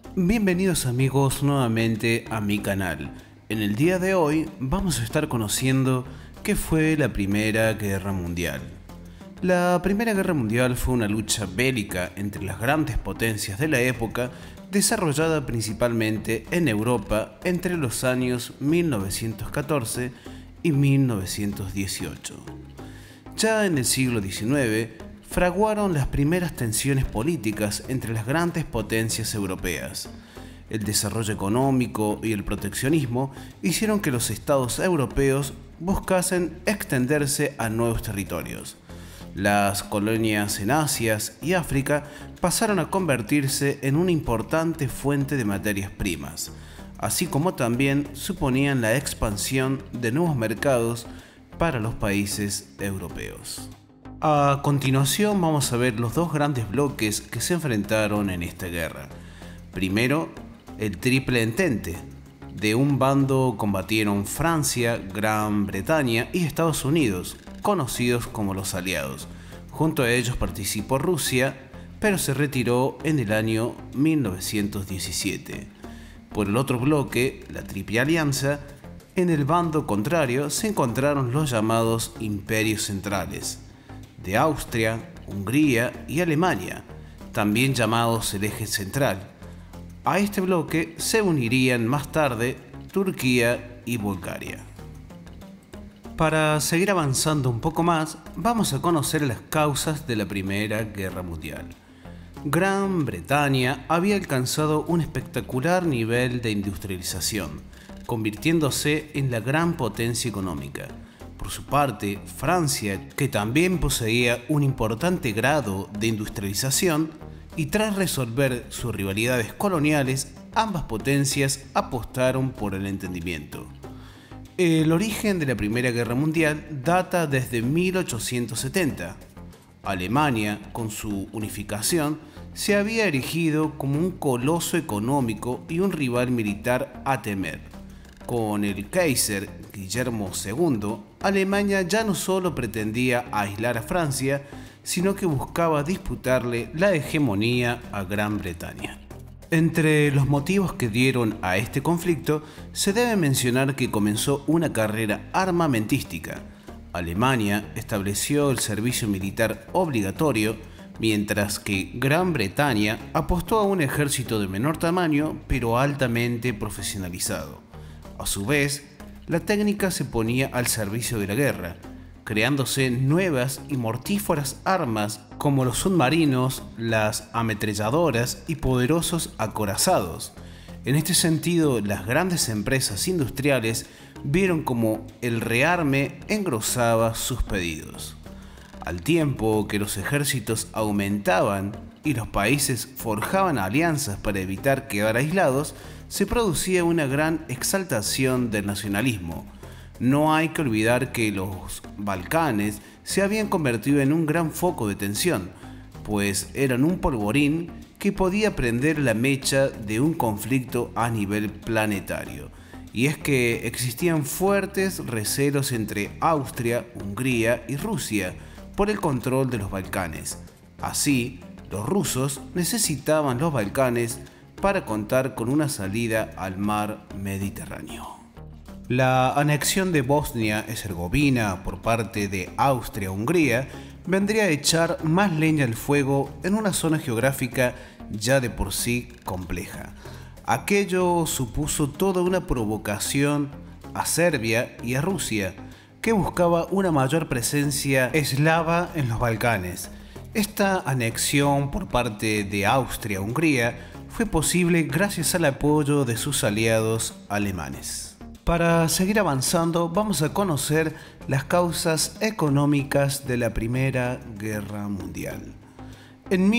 Bienvenidos amigos nuevamente a mi canal. En el día de hoy vamos a estar conociendo qué fue la Primera Guerra Mundial. La Primera Guerra Mundial fue una lucha bélica entre las grandes potencias de la época, desarrollada principalmente en Europa entre los años 1914 y 1918. Ya en el siglo XIX, fraguaron las primeras tensiones políticas entre las grandes potencias europeas. El desarrollo económico y el proteccionismo hicieron que los estados europeos buscasen extenderse a nuevos territorios. Las colonias en Asia y África pasaron a convertirse en una importante fuente de materias primas, así como también suponían la expansión de nuevos mercados para los países europeos. A continuación vamos a ver los dos grandes bloques que se enfrentaron en esta guerra. Primero, el Triple Entente. De un bando combatieron Francia, Gran Bretaña y Estados Unidos, conocidos como los aliados. Junto a ellos participó Rusia, pero se retiró en el año 1917. Por el otro bloque, la Triple Alianza, en el bando contrario se encontraron los llamados imperios centrales, de Austria, Hungría y Alemania, también llamados el eje central. A este bloque se unirían más tarde Turquía y Bulgaria. Para seguir avanzando un poco más, vamos a conocer las causas de la Primera Guerra Mundial. Gran Bretaña había alcanzado un espectacular nivel de industrialización, convirtiéndose en la gran potencia económica. Por su parte, Francia, que también poseía un importante grado de industrialización, y tras resolver sus rivalidades coloniales, ambas potencias apostaron por el entendimiento. El origen de la Primera Guerra Mundial data desde 1870. Alemania, con su unificación, se había erigido como un coloso económico y un rival militar a temer. Con el Kaiser Guillermo II, Alemania ya no solo pretendía aislar a Francia, sino que buscaba disputarle la hegemonía a Gran Bretaña. Entre los motivos que dieron a este conflicto, se debe mencionar que comenzó una carrera armamentística. Alemania estableció el servicio militar obligatorio, mientras que Gran Bretaña apostó a un ejército de menor tamaño, pero altamente profesionalizado. A su vez, la técnica se ponía al servicio de la guerra, creándose nuevas y mortíferas armas como los submarinos, las ametralladoras y poderosos acorazados. En este sentido, las grandes empresas industriales vieron como el rearme engrosaba sus pedidos. Al tiempo que los ejércitos aumentaban y los países forjaban alianzas para evitar quedar aislados, se producía una gran exaltación del nacionalismo. No hay que olvidar que los Balcanes se habían convertido en un gran foco de tensión, pues eran un polvorín que podía prender la mecha de un conflicto a nivel planetario. Y es que existían fuertes recelos entre Austria, Hungría y Rusia por el control de los Balcanes. Así, los rusos necesitaban los Balcanes para contar con una salida al mar Mediterráneo. La anexión de Bosnia-Herzegovina por parte de Austria-Hungría vendría a echar más leña al fuego en una zona geográfica ya de por sí compleja. Aquello supuso toda una provocación a Serbia y a Rusia, que buscaba una mayor presencia eslava en los Balcanes. Esta anexión por parte de Austria-Hungría fue posible gracias al apoyo de sus aliados alemanes. Para seguir avanzando, vamos a conocer las causas económicas de la Primera Guerra Mundial. En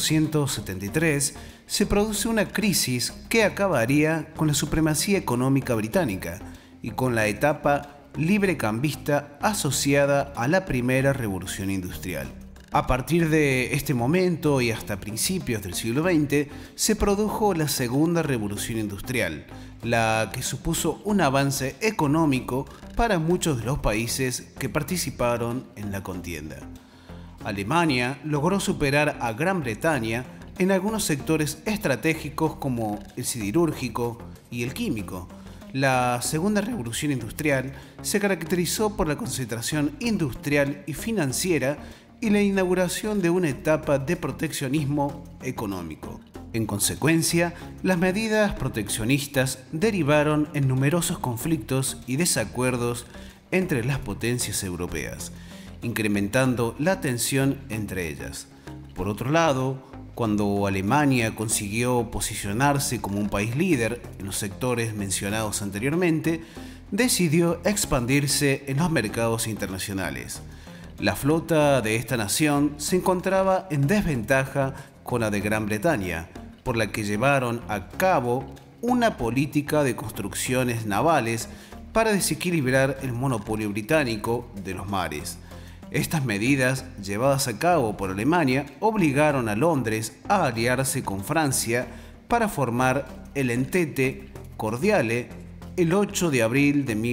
1873 se produce una crisis que acabaría con la supremacía económica británica y con la etapa librecambista asociada a la Primera Revolución Industrial. A partir de este momento y hasta principios del siglo XX, se produjo la Segunda Revolución Industrial, la que supuso un avance económico para muchos de los países que participaron en la contienda. Alemania logró superar a Gran Bretaña en algunos sectores estratégicos como el siderúrgico y el químico. La segunda revolución industrial se caracterizó por la concentración industrial y financiera y la inauguración de una etapa de proteccionismo económico. En consecuencia, las medidas proteccionistas derivaron en numerosos conflictos y desacuerdos entre las potencias europeas, incrementando la tensión entre ellas. Por otro lado, cuando Alemania consiguió posicionarse como un país líder en los sectores mencionados anteriormente, decidió expandirse en los mercados internacionales. La flota de esta nación se encontraba en desventaja con la de Gran Bretaña, por la que llevaron a cabo una política de construcciones navales para desequilibrar el monopolio británico de los mares. Estas medidas, llevadas a cabo por Alemania, obligaron a Londres a aliarse con Francia para formar el Entente Cordiale el 8 de abril de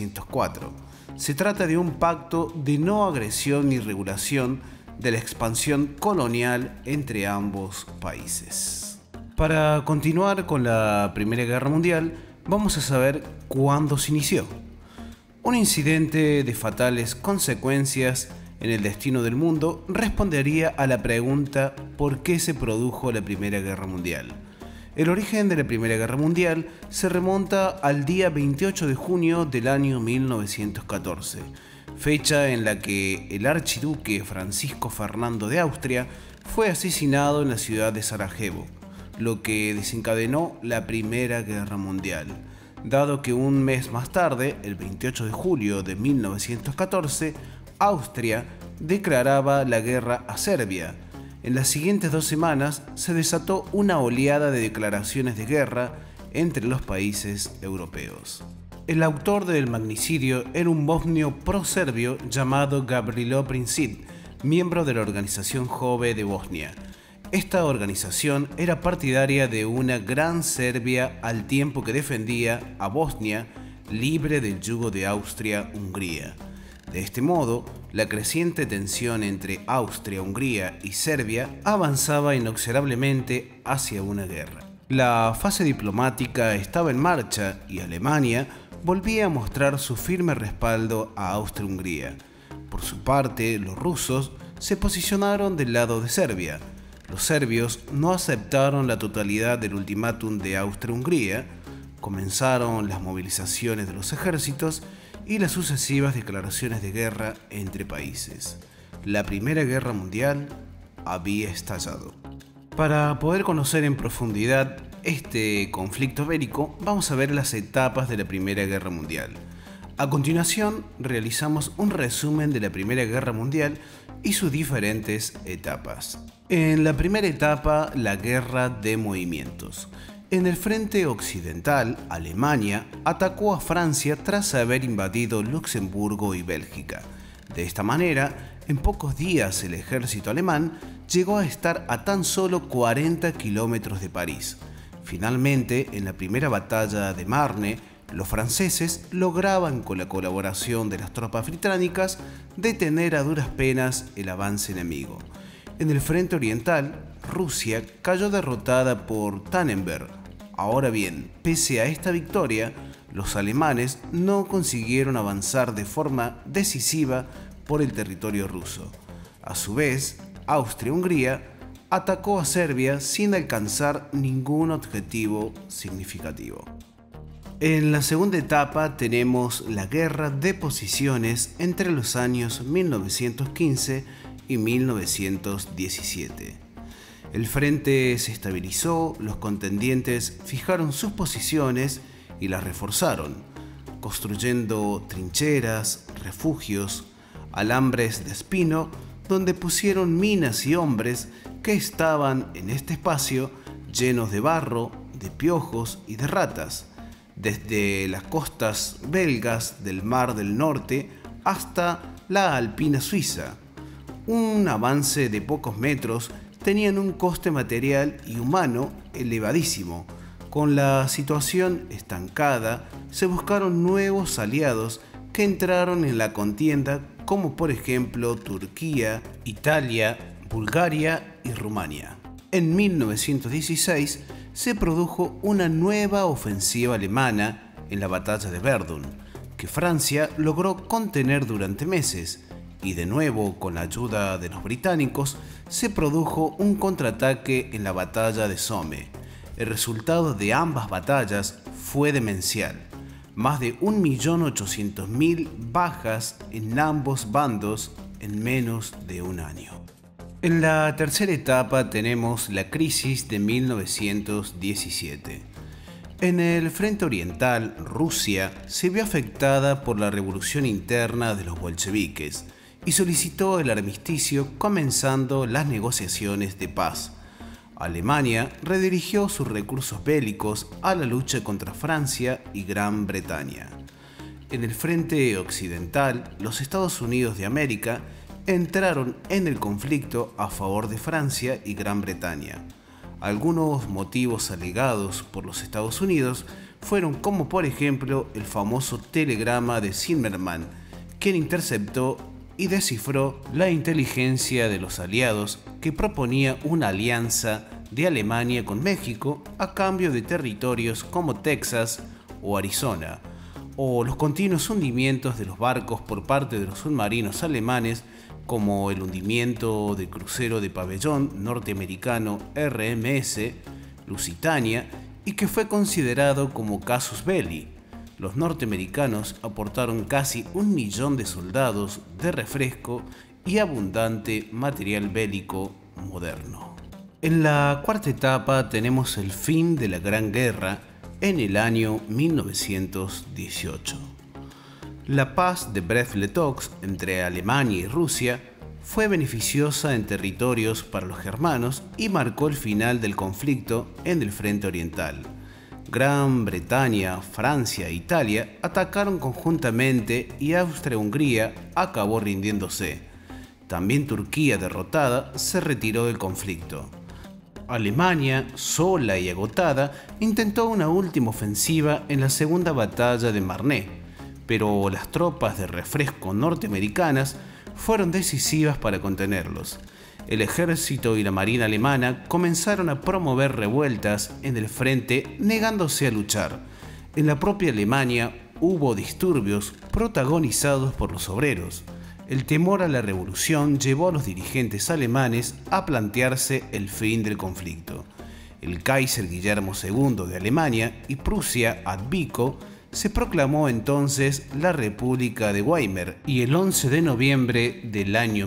1904. Se trata de un pacto de no agresión ni regulación de la expansión colonial entre ambos países. Para continuar con la Primera Guerra Mundial, vamos a saber cuándo se inició. Un incidente de fatales consecuencias en el destino del mundo respondería a la pregunta ¿por qué se produjo la Primera Guerra Mundial? El origen de la Primera Guerra Mundial se remonta al día 28 de junio del año 1914, fecha en la que el archiduque Francisco Fernando de Austria fue asesinado en la ciudad de Sarajevo, lo que desencadenó la Primera Guerra Mundial, dado que un mes más tarde, el 28 de julio de 1914, Austria declaraba la guerra a Serbia. En las siguientes 2 semanas se desató una oleada de declaraciones de guerra entre los países europeos. El autor del magnicidio era un bosnio pro-serbio llamado Gavrilo Princip, miembro de la Organización Jove de Bosnia. Esta organización era partidaria de una gran Serbia al tiempo que defendía a Bosnia libre del yugo de Austria-Hungría. De este modo, la creciente tensión entre Austria-Hungría y Serbia avanzaba inexorablemente hacia una guerra. La fase diplomática estaba en marcha y Alemania volvía a mostrar su firme respaldo a Austria-Hungría. Por su parte, los rusos se posicionaron del lado de Serbia. Los serbios no aceptaron la totalidad del ultimátum de Austria-Hungría, comenzaron las movilizaciones de los ejércitos y las sucesivas declaraciones de guerra entre países. La Primera Guerra Mundial había estallado. Para poder conocer en profundidad este conflicto bélico, vamos a ver las etapas de la Primera Guerra Mundial. A continuación, realizamos un resumen de la Primera Guerra Mundial y sus diferentes etapas. En la primera etapa, la Guerra de Movimientos. En el frente occidental, Alemania atacó a Francia tras haber invadido Luxemburgo y Bélgica. De esta manera, en pocos días el ejército alemán llegó a estar a tan solo 40 kilómetros de París. Finalmente, en la primera batalla de Marne, los franceses lograban, con la colaboración de las tropas británicas, detener a duras penas el avance enemigo. En el frente oriental, Rusia cayó derrotada por Tannenberg. Ahora bien, pese a esta victoria, los alemanes no consiguieron avanzar de forma decisiva por el territorio ruso. A su vez, Austria-Hungría atacó a Serbia sin alcanzar ningún objetivo significativo. En la segunda etapa tenemos la guerra de posiciones entre los años 1915 y 1917. El frente se estabilizó, los contendientes fijaron sus posiciones y las reforzaron, construyendo trincheras, refugios, alambres de espino, donde pusieron minas y hombres que estaban en este espacio llenos de barro, de piojos y de ratas, desde las costas belgas del Mar del Norte hasta la Alpina Suiza. Un avance de pocos metros tenían un coste material y humano elevadísimo. Con la situación estancada, se buscaron nuevos aliados que entraron en la contienda, como por ejemplo Turquía, Italia, Bulgaria y Rumania. En 1916 se produjo una nueva ofensiva alemana en la batalla de Verdun, que Francia logró contener durante meses, y de nuevo con la ayuda de los británicos se produjo un contraataque en la batalla de Somme. El resultado de ambas batallas fue demencial: más de 1.800.000 bajas en ambos bandos en menos de un año. En la tercera etapa tenemos la crisis de 1917. En el frente oriental, Rusia se vio afectada por la revolución interna de los bolcheviques y solicitó el armisticio, comenzando las negociaciones de paz. Alemania redirigió sus recursos bélicos a la lucha contra Francia y Gran Bretaña. En el frente occidental, los Estados Unidos de América entraron en el conflicto a favor de Francia y Gran Bretaña. Algunos motivos alegados por los Estados Unidos fueron como por ejemplo el famoso telegrama de Zimmermann, quien interceptó y descifró la inteligencia de los aliados, que proponía una alianza de Alemania con México a cambio de territorios como Texas o Arizona, o los continuos hundimientos de los barcos por parte de los submarinos alemanes, como el hundimiento del crucero de pabellón norteamericano RMS Lusitania, y que fue considerado como casus belli. Los norteamericanos aportaron casi 1 millón de soldados, de refresco y abundante material bélico moderno. En la cuarta etapa tenemos el fin de la Gran Guerra en el año 1918. La paz de Brest-Litovsk entre Alemania y Rusia fue beneficiosa en territorios para los germanos y marcó el final del conflicto en el frente oriental. Gran Bretaña, Francia e Italia atacaron conjuntamente y Austria-Hungría acabó rindiéndose. También Turquía, derrotada, se retiró del conflicto. Alemania, sola y agotada, intentó una última ofensiva en la segunda batalla de Marne, pero las tropas de refresco norteamericanas fueron decisivas para contenerlos. El ejército y la marina alemana comenzaron a promover revueltas en el frente, negándose a luchar. En la propia Alemania hubo disturbios protagonizados por los obreros. El temor a la revolución llevó a los dirigentes alemanes a plantearse el fin del conflicto. El Kaiser Guillermo II de Alemania y Prusia ad Vico se proclamó entonces la República de Weimar, y el 11 de noviembre del año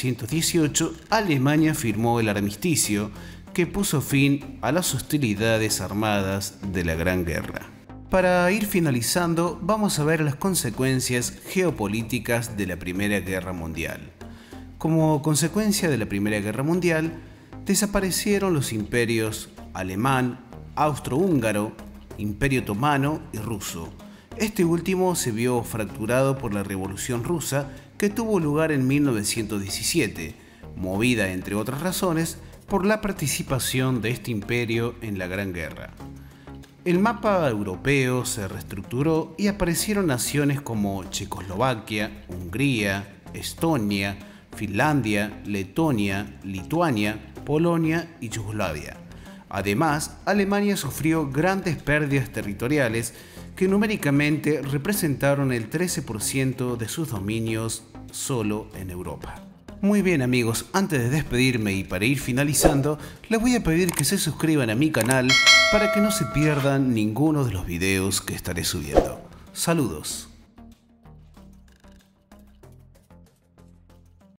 1918 Alemania firmó el armisticio que puso fin a las hostilidades armadas de la Gran Guerra. Para ir finalizando, vamos a ver las consecuencias geopolíticas de la Primera Guerra Mundial. Como consecuencia de la Primera Guerra Mundial, desaparecieron los imperios alemán, austrohúngaro, Imperio Otomano y ruso. Este último se vio fracturado por la Revolución Rusa, que tuvo lugar en 1917, movida, entre otras razones, por la participación de este imperio en la Gran Guerra. El mapa europeo se reestructuró y aparecieron naciones como Checoslovaquia, Hungría, Estonia, Finlandia, Letonia, Lituania, Polonia y Yugoslavia. Además, Alemania sufrió grandes pérdidas territoriales que numéricamente representaron el 13% de sus dominios solo en Europa. Muy bien amigos, antes de despedirme y para ir finalizando, les voy a pedir que se suscriban a mi canal para que no se pierdan ninguno de los videos que estaré subiendo. Saludos.